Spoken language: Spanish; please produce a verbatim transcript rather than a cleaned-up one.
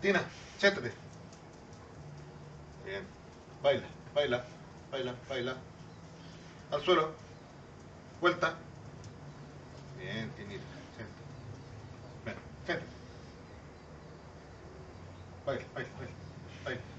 Tina, siéntate. Bien. Baila, baila, baila, baila. Al suelo. Vuelta. Bien, Tinita. Siéntate. Ven, siéntate. Baila, baila, baila. Baila.